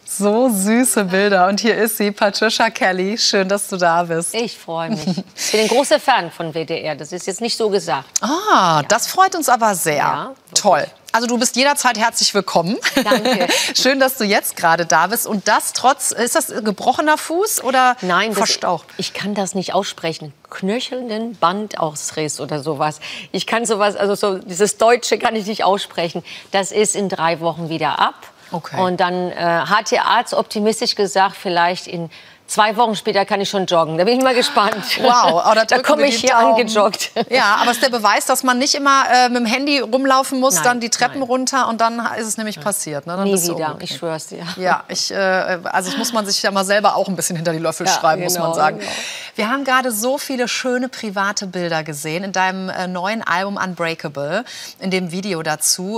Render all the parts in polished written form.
So süße Bilder. Und hier ist sie, Patricia Kelly. Schön, dass du da bist. Ich freue mich. Ich bin ein großer Fan von WDR. Das ist jetzt nicht so gesagt. Ah, ja. Das freut uns aber sehr. Ja, toll. Also du bist jederzeit herzlich willkommen. Danke. Schön, dass du jetzt gerade da bist. Und das trotz, ist das gebrochener Fuß oder verstaucht? Ich kann das nicht aussprechen. Knöchelnden Bandausriss oder sowas. Ich kann sowas, also so dieses Deutsche kann ich nicht aussprechen. Das ist in 3 Wochen wieder ab. Okay. Und dann hat der Arzt optimistisch gesagt, vielleicht in 2 Wochen später kann ich schon joggen. Da bin ich mal gespannt. Wow, da komme ich hier angejoggt. Ja, aber es ist der Beweis, dass man nicht immer mit dem Handy rumlaufen muss, dann die Treppen runter und dann ist es nämlich passiert. Ne? Dann Nie wieder, ich schwör's dir. Ja, also das muss man sich ja mal selber auch ein bisschen hinter die Löffel schreiben, muss man sagen. Genau. Wir haben gerade so viele schöne private Bilder gesehen in deinem neuen Album Unbreakable, in dem Video dazu.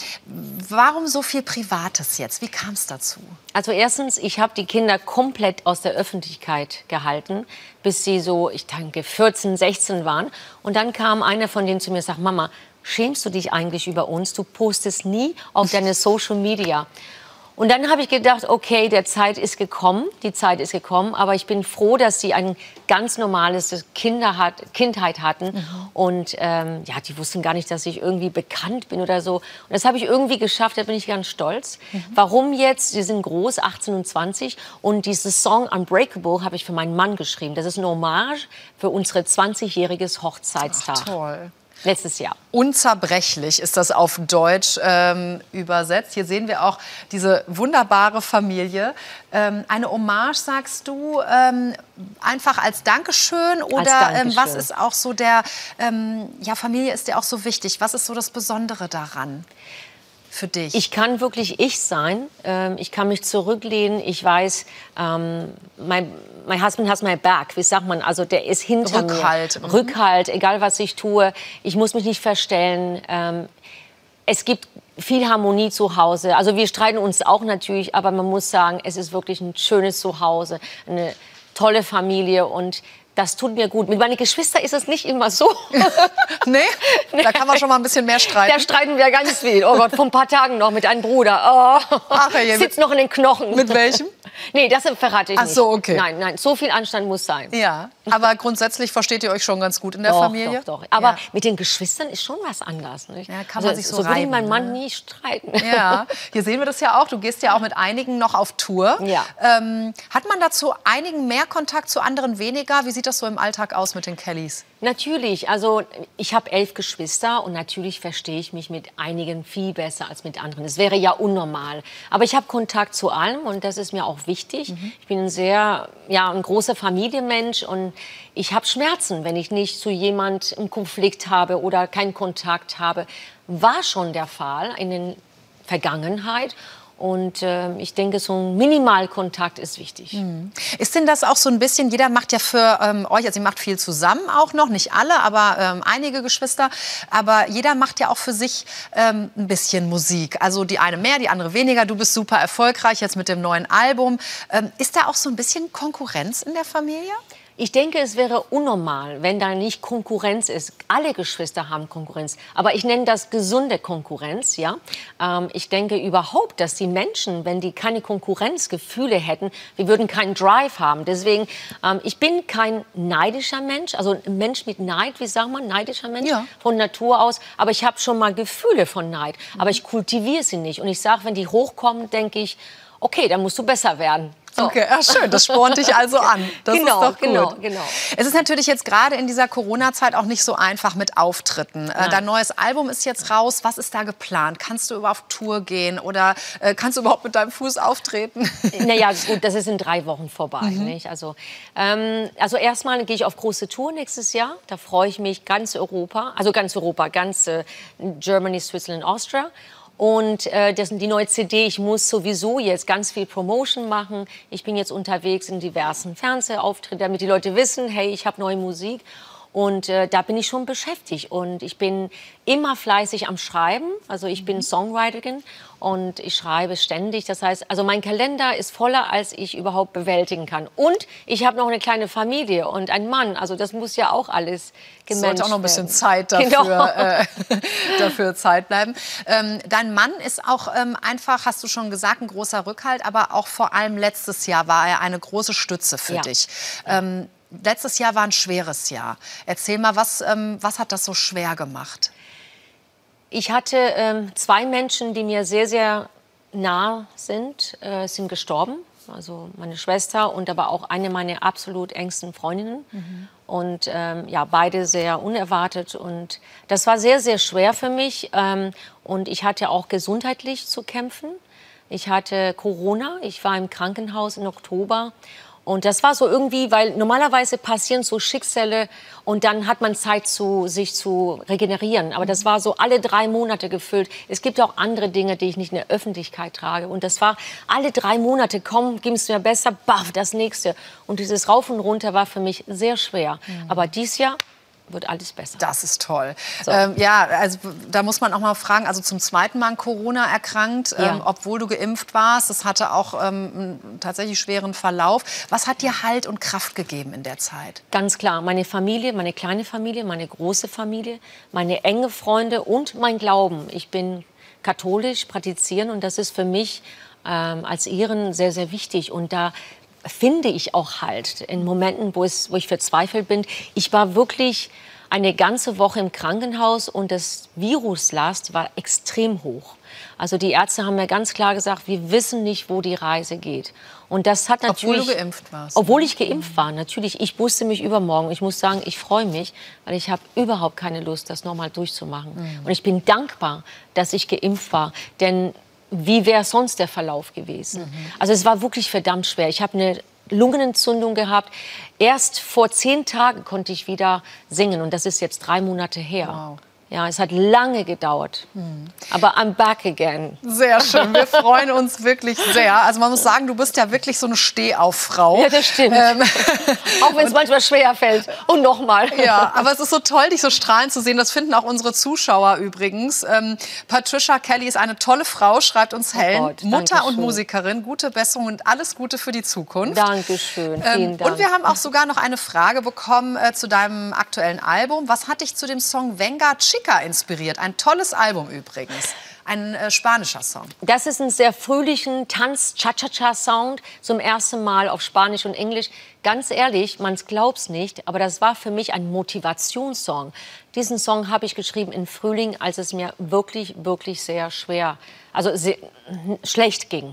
Warum so viel Privates jetzt? Wie kam es dazu? Also erstens, ich habe die Kinder komplett aus der Öffentlichkeit gehalten, bis sie so, ich denke, 14, 16 waren. Und dann kam einer von denen zu mir und sagte, Mama, schämst du dich eigentlich über uns? Du postest nie auf deine Social Media. Und dann habe ich gedacht, okay, die Zeit ist gekommen, aber ich bin froh, dass sie ein ganz normales Kindheit hatten. Mhm. Und ja, die wussten gar nicht, dass ich irgendwie bekannt bin oder so. Und das habe ich irgendwie geschafft, da bin ich ganz stolz. Mhm. Warum jetzt? Sie sind groß, 18 und 20. Und dieses Song Unbreakable habe ich für meinen Mann geschrieben. Das ist eine Hommage für unsere 20-jähriges Hochzeitstag. Ach, toll. Letztes Jahr. Unzerbrechlich ist das auf Deutsch übersetzt. Hier sehen wir auch diese wunderbare Familie. Eine Hommage, sagst du, einfach als Dankeschön? Oder als Dankeschön. Was ist auch so der, ja, Familie ist dir auch so wichtig. Was ist so das Besondere daran? Für dich? Ich kann wirklich ich sein. Ich kann mich zurücklehnen. Ich weiß, my husband has my back. Wie sagt man? Also der ist hinter mir. Rückhalt, egal was ich tue. Ich muss mich nicht verstellen. Es gibt viel Harmonie zu Hause. Also wir streiten uns auch natürlich, aber man muss sagen, es ist wirklich ein schönes Zuhause, eine tolle Familie und das tut mir gut. Mit meinen Geschwistern ist es nicht immer so. Nee? Da kann man schon mal ein bisschen mehr streiten. Da streiten wir ganz viel. Oh Gott, vor ein paar Tagen noch mit einem Bruder. Oh, ach, sitzt noch in den Knochen. Mit welchem? Nee, das verrate ich nicht. Ach so, okay. Nein, so viel Anstand muss sein. Ja, aber grundsätzlich versteht ihr euch schon ganz gut in der Familie? Doch. Aber mit den Geschwistern ist schon was anderes. Nicht? Ja, kann man sich so reiben. So würde mein Mann nie streiten. Ja, hier sehen wir das ja auch. Du gehst ja auch mit einigen noch auf Tour. Ja. Hat man dazu einigen mehr Kontakt, zu anderen weniger? Wie sieht das so im Alltag aus mit den Kellys? Natürlich, also ich habe 11 Geschwister und natürlich verstehe ich mich mit einigen viel besser als mit anderen. Das wäre ja unnormal. Aber ich habe Kontakt zu allem und das ist mir auch wichtig. Mhm. Ich bin ein großer Familienmensch und ich habe Schmerzen, wenn ich nicht zu jemand einen Konflikt habe oder keinen Kontakt habe. War schon der Fall in der Vergangenheit. Und ich denke, so ein Minimalkontakt ist wichtig. Mhm. Ist denn das auch so ein bisschen, jeder macht ja für euch, also ihr macht viel zusammen auch noch, nicht alle, aber einige Geschwister, aber jeder macht ja auch für sich ein bisschen Musik. Also die eine mehr, die andere weniger. Du bist super erfolgreich jetzt mit dem neuen Album. Ist da auch so ein bisschen Konkurrenz in der Familie? Ich denke, es wäre unnormal, wenn da nicht Konkurrenz ist. Alle Geschwister haben Konkurrenz. Aber ich nenne das gesunde Konkurrenz. Ja? Ich denke überhaupt, dass die Menschen, wenn die keine Konkurrenzgefühle hätten, wir würden keinen Drive haben. Deswegen, ich bin kein neidischer Mensch. Also ein Mensch mit Neid, wie sagt man, neidischer Mensch von Natur aus. Aber ich habe schon mal Gefühle von Neid. Aber ich kultiviere sie nicht. Und ich sage, wenn die hochkommen, denke ich, okay, dann musst du besser werden. So. Okay, ja, schön. Das spornt dich also an. Das ist doch gut. Genau. Es ist natürlich jetzt gerade in dieser Corona-Zeit auch nicht so einfach mit Auftritten. Dein neues Album ist jetzt raus. Was ist da geplant? Kannst du überhaupt auf Tour gehen oder kannst du überhaupt mit deinem Fuß auftreten? Naja, gut, das ist in 3 Wochen vorbei. Nicht? Also erstmal gehe ich auf große Tour nächstes Jahr. Da freue ich mich, ganz Germany, Switzerland, Austria. Und das sind die neue CD. Ich muss sowieso jetzt ganz viel Promotion machen. Ich bin jetzt unterwegs in diversen Fernsehauftritten, damit die Leute wissen, hey, ich habe neue Musik. Und da bin ich schon beschäftigt. Und ich bin immer fleißig am Schreiben. Also ich bin Songwriterin und ich schreibe ständig. Das heißt, also mein Kalender ist voller, als ich überhaupt bewältigen kann. Und ich habe noch eine kleine Familie und einen Mann. Also das muss ja auch alles gemanagt werden. Sollte auch noch ein bisschen Zeit dafür, dafür Zeit bleiben. Dein Mann ist auch einfach, hast du schon gesagt, ein großer Rückhalt. Aber auch vor allem letztes Jahr war er eine große Stütze für dich. Letztes Jahr war ein schweres Jahr. Erzähl mal, was hat das so schwer gemacht? Ich hatte 2 Menschen, die mir sehr, sehr nah sind gestorben. Also meine Schwester und aber auch eine meiner absolut engsten Freundinnen. Und ja, beide sehr unerwartet. Und das war sehr, sehr schwer für mich. Und ich hatte auch gesundheitlich zu kämpfen. Ich hatte Corona. Ich war im Krankenhaus im Oktober. Und das war so irgendwie, weil normalerweise passieren so Schicksale und dann hat man Zeit, sich zu regenerieren. Aber das war so alle 3 Monate gefüllt. Es gibt auch andere Dinge, die ich nicht in der Öffentlichkeit trage. Und das war alle 3 Monate, komm, ging es mir besser, baff, das nächste. Und dieses Rauf und Runter war für mich sehr schwer. Aber dieses Jahr wird alles besser. Das ist toll. So. Ja, also da muss man auch mal fragen, also zum 2. Mal an Corona erkrankt, obwohl du geimpft warst. Das hatte auch einen tatsächlich schweren Verlauf. Was hat dir Halt und Kraft gegeben in der Zeit? Ganz klar, meine Familie, meine kleine Familie, meine große Familie, meine enge Freunde und mein Glauben. Ich bin katholisch, praktizieren und das ist für mich als Iren sehr, sehr wichtig. Und da finde ich auch Halt in Momenten, wo ich verzweifelt bin. Ich war wirklich eine ganze Woche im Krankenhaus und das Viruslast war extrem hoch. Also die Ärzte haben mir ganz klar gesagt, wir wissen nicht, wo die Reise geht. Und das hat natürlich... Obwohl du geimpft warst. Obwohl ich geimpft war, natürlich. Ich wusste mich übermorgen. Ich muss sagen, ich freue mich, weil ich habe überhaupt keine Lust, das nochmal durchzumachen. Und ich bin dankbar, dass ich geimpft war, denn wie wäre sonst der Verlauf gewesen? Also es war wirklich verdammt schwer. Ich habe eine Lungenentzündung gehabt. Erst vor 10 Tagen konnte ich wieder singen und das ist jetzt 3 Monate her. Wow. Ja, es hat lange gedauert. Aber I'm back again. Sehr schön. Wir freuen uns wirklich sehr. Also man muss sagen, du bist ja wirklich so eine Stehauffrau. Ja, das stimmt. Auch wenn es manchmal schwer fällt. Und nochmal. Ja, aber es ist so toll, dich so strahlend zu sehen. Das finden auch unsere Zuschauer übrigens. Patricia Kelly ist eine tolle Frau, schreibt uns Helen. Gott, Mutter und Musikerin. Gute Besserung und alles Gute für die Zukunft. Dankeschön. Vielen Dank. Und wir haben auch sogar noch eine Frage bekommen zu deinem aktuellen Album. Was hat dich zu dem Song Venga Chica inspiriert? Ein tolles Album übrigens. Ein spanischer Song. Das ist ein sehr fröhlichen Tanz-Cha-Cha-Cha-Sound. Zum ersten Mal auf Spanisch und Englisch. Ganz ehrlich, man glaubt's nicht, aber das war für mich ein Motivationssong. Diesen Song habe ich geschrieben im Frühling, als es mir wirklich, wirklich sehr schwer, also sehr, schlecht ging.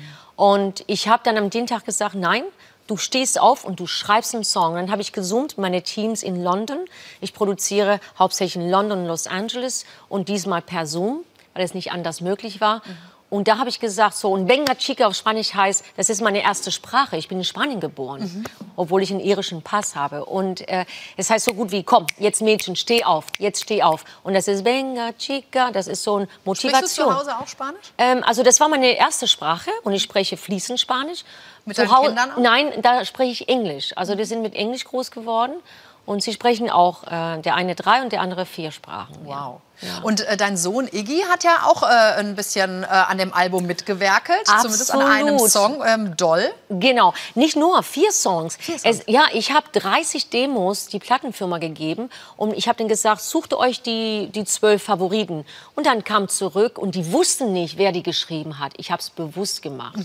Und ich habe dann am Dienstag gesagt, nein, du stehst auf und du schreibst einen Song. Dann habe ich gesummt, meine Teams in London. Ich produziere hauptsächlich in London und Los Angeles und diesmal per Zoom, weil es nicht anders möglich war. Und da habe ich gesagt, so, und Venga Chica auf Spanisch heißt, das ist meine erste Sprache. Ich bin in Spanien geboren, obwohl ich einen irischen Pass habe. Und es heißt so gut wie, komm, jetzt Mädchen, steh auf, jetzt steh auf. Und das ist Venga Chica, das ist so eine Motivation. Sprichst du zu Hause auch Spanisch? Also das war meine erste Sprache und ich spreche fließend Spanisch. Mit deinen Kindern auch? Nein, da spreche ich Englisch. Also die sind mit Englisch groß geworden. Und sie sprechen auch, der eine 3 und der andere 4 Sprachen. Wow. Ja. Und dein Sohn Iggy hat ja auch ein bisschen an dem Album mitgewerkelt. Absolut. Zumindest an einem Song, Doll. Genau, nicht nur 4 Songs. 4 Songs. Ich habe 30 Demos die Plattenfirma gegeben und ich habe denen gesagt, sucht euch die 12 Favoriten. Und dann kam zurück und die wussten nicht, wer die geschrieben hat. Ich habe es bewusst gemacht.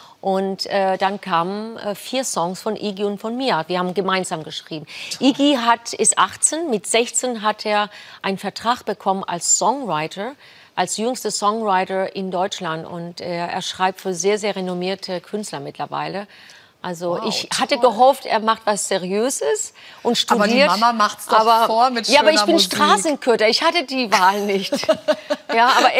Und dann kamen 4 Songs von Iggy und von mir. Wir haben gemeinsam geschrieben. Iggy ist 18. Mit 16 hat er einen Vertrag bekommen als Songwriter, als jüngster Songwriter in Deutschland. Und er schreibt für sehr, sehr renommierte Künstler mittlerweile. Also wow, ich hatte gehofft, er macht was Seriöses und studiert. Aber die Mama macht's doch vor mit schöner Ja, aber ich bin Musik. Straßenköter. Ich hatte die Wahl nicht. Ja, aber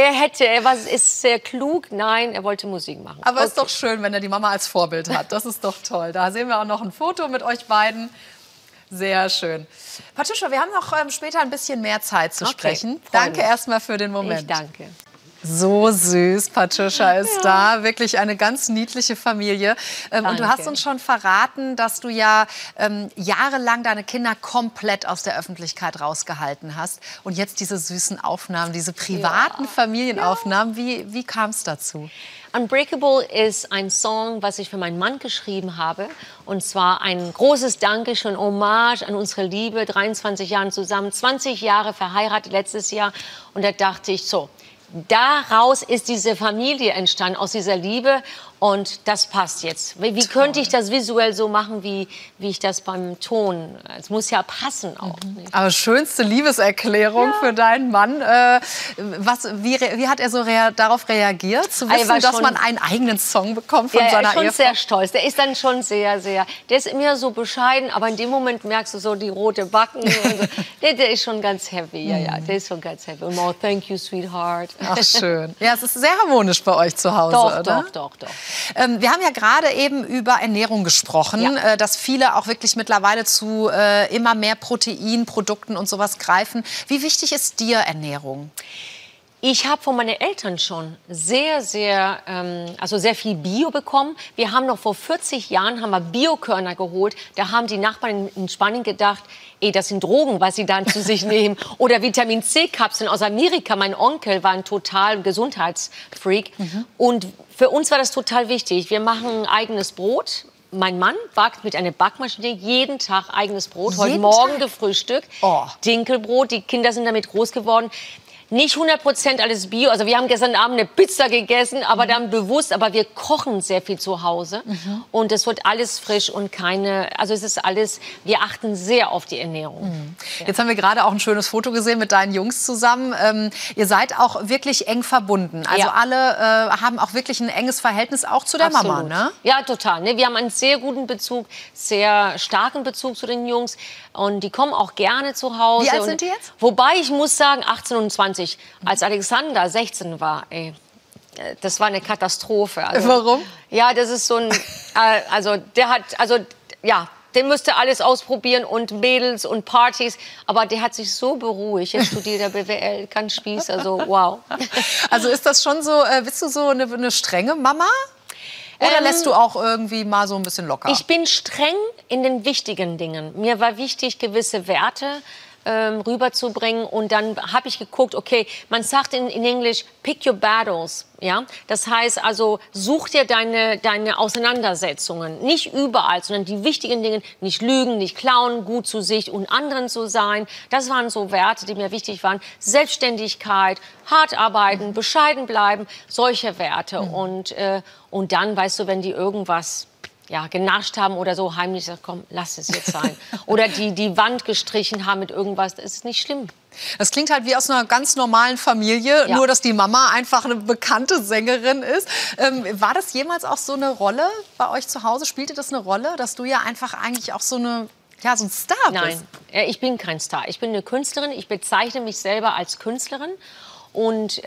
ist sehr klug. Nein, er wollte Musik machen. Aber ist doch schön, wenn er die Mama als Vorbild hat. Das ist doch toll. Da sehen wir auch noch ein Foto mit euch beiden. Sehr schön. Patricia, wir haben noch später ein bisschen mehr Zeit zu sprechen. Danke erstmal für den Moment. Ich danke. So süß, Patricia ist da. Wirklich eine ganz niedliche Familie. Und du hast uns schon verraten, dass du ja jahrelang deine Kinder komplett aus der Öffentlichkeit rausgehalten hast. Und jetzt diese süßen Aufnahmen, diese privaten Familienaufnahmen. Wie kam es dazu? Unbreakable ist ein Song, was ich für meinen Mann geschrieben habe. Und zwar ein großes Dankeschön, Hommage an unsere Liebe. 23 Jahre zusammen, 20 Jahre verheiratet letztes Jahr. Und da dachte ich so, daraus ist diese Familie entstanden, aus dieser Liebe. Und das passt jetzt. Wie könnte ich das visuell so machen, wie ich das beim Ton? Es muss ja passen auch. Aber schönste Liebeserklärung für deinen Mann. Wie hat er so darauf reagiert, zu wissen, dass man einen eigenen Song bekommt von seiner Ehefrau? Er ist schon sehr stolz. Der ist dann schon sehr, der ist immer so bescheiden, aber in dem Moment merkst du so die rote Backen. Und so. Der ist schon ganz happy. Ja, der ist schon ganz happy. Und oh, thank you, sweetheart. Ach, schön. Ja, es ist sehr harmonisch bei euch zu Hause, oder? Doch. Wir haben ja gerade eben über Ernährung gesprochen, dass viele auch wirklich mittlerweile zu immer mehr Proteinprodukten und sowas greifen. Wie wichtig ist dir Ernährung? Ich habe von meinen Eltern schon sehr viel Bio bekommen. Wir haben noch vor 40 Jahren Biokörner geholt. Da haben die Nachbarn in Spanien gedacht, das sind Drogen, was sie dann zu sich nehmen. Oder Vitamin-C-Kapseln aus Amerika. Mein Onkel war ein total Gesundheitsfreak. Und für uns war das total wichtig. Wir machen eigenes Brot. Mein Mann backt mit einer Backmaschine jeden Tag eigenes Brot. Heute Morgen gefrühstückt. Dinkelbrot. Die Kinder sind damit groß geworden. Nicht 100% alles Bio. Also wir haben gestern Abend eine Pizza gegessen, aber dann bewusst. Aber wir kochen sehr viel zu Hause. Und es wird alles frisch und also es ist alles, wir achten sehr auf die Ernährung. Jetzt haben wir gerade auch ein schönes Foto gesehen mit deinen Jungs zusammen. Ihr seid auch wirklich eng verbunden. Also alle haben auch wirklich ein enges Verhältnis auch zu der Mama, ne? Ja, total. Ne? Wir haben einen sehr guten Bezug, sehr starken Bezug zu den Jungs. Und die kommen auch gerne zu Hause. Wie alt sind die jetzt? Wobei ich muss sagen, 18 und 20. Als Alexander 16 war, das war eine Katastrophe. Also, warum? Ja, das ist so ein, der müsste alles ausprobieren und Mädels und Partys. Aber der hat sich so beruhigt. Jetzt studiert er BWL, kann Spieß, also wow. Also ist das schon so, bist du so eine strenge Mama? Oder lässt du auch irgendwie mal so ein bisschen locker? Ich bin streng in den wichtigen Dingen. Mir war wichtig, gewisse Werte rüberzubringen. Und dann habe ich geguckt, okay, man sagt in Englisch, pick your battles. Ja? Das heißt also, such dir deine Auseinandersetzungen. Nicht überall, sondern die wichtigen Dinge. Nicht lügen, nicht klauen, gut zu sich und anderen zu sein. Das waren so Werte, die mir wichtig waren. Selbstständigkeit, hart arbeiten, bescheiden bleiben, solche Werte. Und dann, weißt du, wenn die irgendwas genascht haben oder so, heimlich sagt, komm, lass es jetzt sein. Oder die Wand gestrichen haben mit irgendwas, das ist nicht schlimm. Das klingt halt wie aus einer ganz normalen Familie, nur dass die Mama einfach eine bekannte Sängerin ist. War das jemals auch so eine Rolle bei euch zu Hause? Spielte das eine Rolle, dass du ja einfach eigentlich auch so ein Star bist? Nein, ich bin kein Star. Ich bin eine Künstlerin. Ich bezeichne mich selber als Künstlerin. Und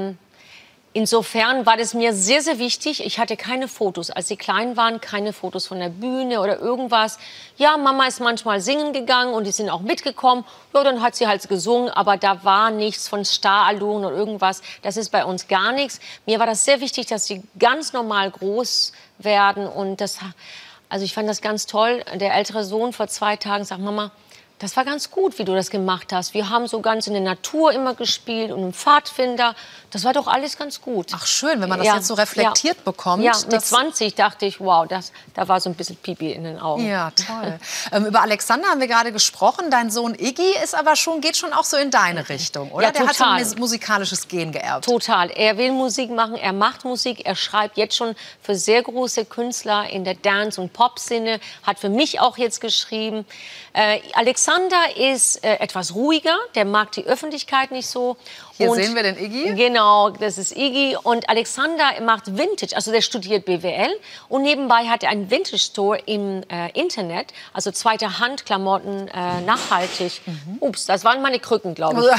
insofern war das mir sehr, sehr wichtig. Ich hatte keine Fotos. Als sie klein waren, keine Fotos von der Bühne oder irgendwas. Ja, Mama ist manchmal singen gegangen und die sind auch mitgekommen. Ja, dann hat sie halt gesungen, aber da war nichts von Starallüren oder irgendwas. Das ist bei uns gar nichts. Mir war das sehr wichtig, dass sie ganz normal groß werden. Und also ich fand das ganz toll. Der ältere Sohn vor 2 Tagen sagt, Mama, das war ganz gut, wie du das gemacht hast. Wir haben so ganz in der Natur immer gespielt und im Pfadfinder. Das war doch alles ganz gut. Ach schön, wenn man das jetzt so reflektiert bekommt. Ja, mit 20 dachte ich, wow, da war so ein bisschen Pipi in den Augen. Ja, toll. Über Alexander haben wir gerade gesprochen. Dein Sohn Iggy geht schon auch so in deine Richtung, oder? Ja, total. Der hat so ein musikalisches Gen geerbt. Total. Er will Musik machen, er macht Musik, er schreibt jetzt schon für sehr große Künstler in der Dance- und Pop-Szene, hat für mich auch jetzt geschrieben. Alexander ist etwas ruhiger, der mag die Öffentlichkeit nicht so. Hier sehen wir den Iggy. Genau, das ist Iggy. Und Alexander macht Vintage, also der studiert BWL. Und nebenbei hat er einen Vintage-Store im Internet, also zweite Hand Klamotten, nachhaltig. Ups, das waren meine Krücken, glaube ich.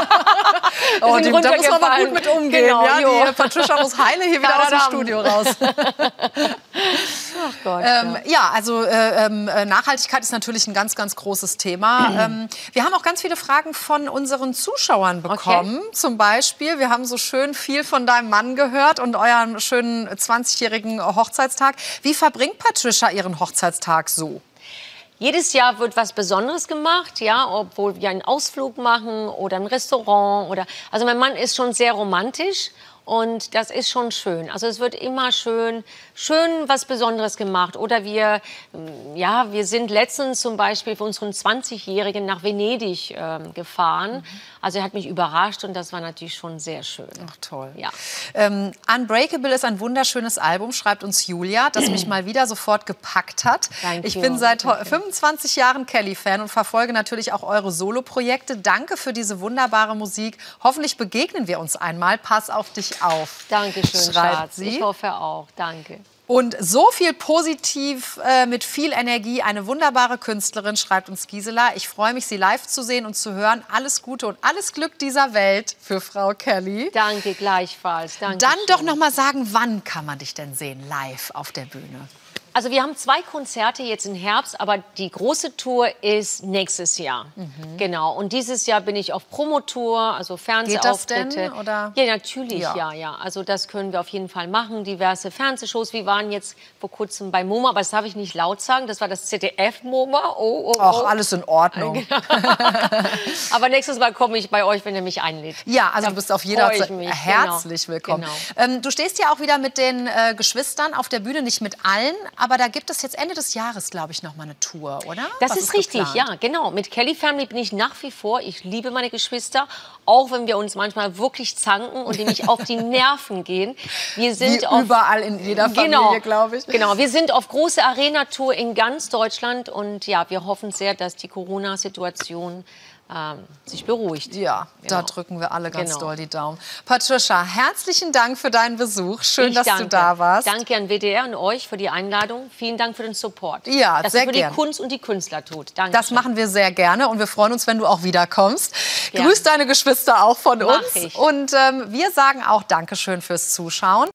Da muss man aber gut mit umgehen. Genau, die Patricia muss heile hier wieder aus dem Studio raus. Ach Gott. Gott, ja, also Nachhaltigkeit ist natürlich ein ganz, ganz großes Thema. Wir haben auch ganz viele Fragen von unseren Zuschauern bekommen. Okay. Zum Beispiel, wir haben so schön viel von deinem Mann gehört und euren schönen 20-jährigen Hochzeitstag. Wie verbringt Patricia ihren Hochzeitstag so? Jedes Jahr wird was Besonderes gemacht, ja, obwohl wir einen Ausflug machen oder ein Restaurant also mein Mann ist schon sehr romantisch. Und das ist schon schön. Also es wird immer schön was Besonderes gemacht. Oder wir sind letztens zum Beispiel für unseren 20-Jährigen nach Venedig gefahren. Also er hat mich überrascht und das war natürlich schon sehr schön. Ach, toll. Ja. Unbreakable ist ein wunderschönes Album, schreibt uns Julia, das mich mal wieder sofort gepackt hat. Danke. Ich bin seit 25 Jahren Kelly-Fan und verfolge natürlich auch eure Solo-Projekte. Danke für diese wunderbare Musik. Hoffentlich begegnen wir uns einmal. Pass auf dich auf. Dankeschön, Schatz. Ich hoffe auch. Danke. Und so viel positiv, mit viel Energie, eine wunderbare Künstlerin, schreibt uns Gisela. Ich freue mich, Sie live zu sehen und zu hören. Alles Gute und alles Glück dieser Welt für Frau Kelly. Danke, gleichfalls. Danke. Dann doch noch mal sagen, wann kann man dich denn sehen, live auf der Bühne? Also wir haben 2 Konzerte jetzt im Herbst, aber die große Tour ist nächstes Jahr. Genau. Und dieses Jahr bin ich auf Promotour, also Fernsehauftritte. Geht das denn, oder? Ja, natürlich, ja. Also das können wir auf jeden Fall machen. Diverse Fernsehshows. Wir waren jetzt vor kurzem bei MoMA, aber das darf ich nicht laut sagen. Das war das ZDF-MoMA. Ach, alles in Ordnung. Aber nächstes Mal komme ich bei euch, wenn ihr mich einlädt. Ja, also du bist auf jeder Zeit herzlich willkommen. Genau. Du stehst ja auch wieder mit den Geschwistern auf der Bühne, nicht mit allen. Aber da gibt es jetzt Ende des Jahres, glaube ich, noch mal eine Tour, oder? Das ist richtig, ja, genau. Mit Kelly Family bin ich nach wie vor. Ich liebe meine Geschwister, auch wenn wir uns manchmal wirklich zanken und die mich auf die Nerven gehen. Wir sind wie überall in jeder Familie, glaube ich. Genau, wir sind auf große Arena-Tour in ganz Deutschland und ja, wir hoffen sehr, dass die Corona-Situation sich beruhigt. Ja, da drücken wir alle ganz doll die Daumen. Patricia, herzlichen Dank für deinen Besuch. Schön, dass du da warst. Danke an WDR und euch für die Einladung. Vielen Dank für den Support. Ja, dass sehr ihr für die Kunst und die Künstler tut. Danke. Das machen wir sehr gerne und wir freuen uns, wenn du auch wiederkommst. Grüß deine Geschwister auch von uns. Und wir sagen auch Dankeschön fürs Zuschauen.